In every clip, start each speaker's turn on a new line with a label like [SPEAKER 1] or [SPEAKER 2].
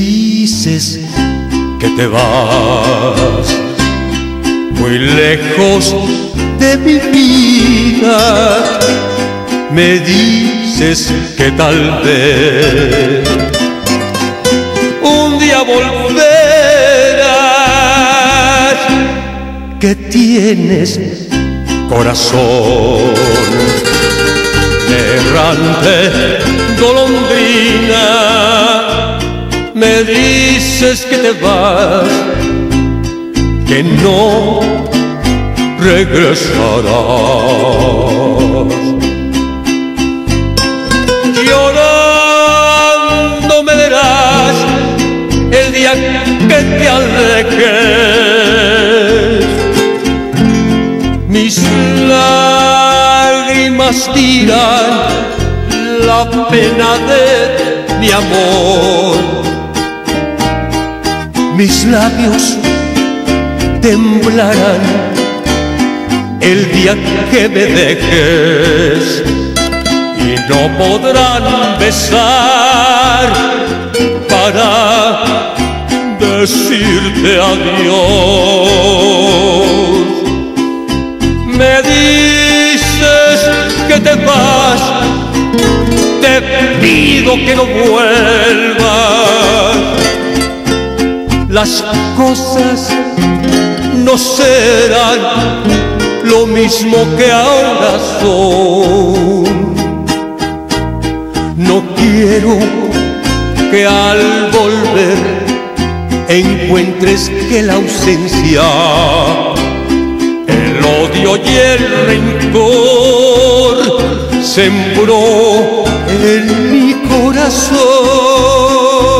[SPEAKER 1] dices que te vas muy lejos de mi vida. Me dices que tal vez un día volverás, que tienes corazón de errante golondrina. Me dices que te vas, que no regresarás. Llorando me verás el día que te alejes. Mis lágrimas dirán la pena de mi amor. Mis labios temblarán el día que me dejes y no podrán besar para decirte adiós. Me dices que te vas, te pido que no vuelvas. Las cosas no serán lo mismo que ahora son. No quiero que al volver encuentres que la ausencia, el odio y el rencor sembró en mi corazón.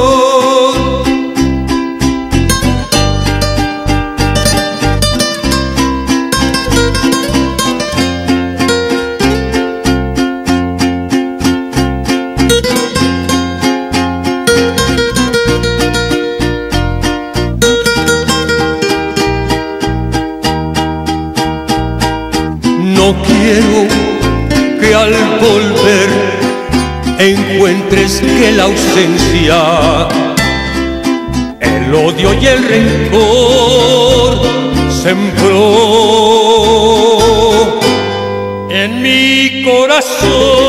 [SPEAKER 1] No quiero que al volver encuentres que la ausencia, el odio y el rencor sembró en mi corazón.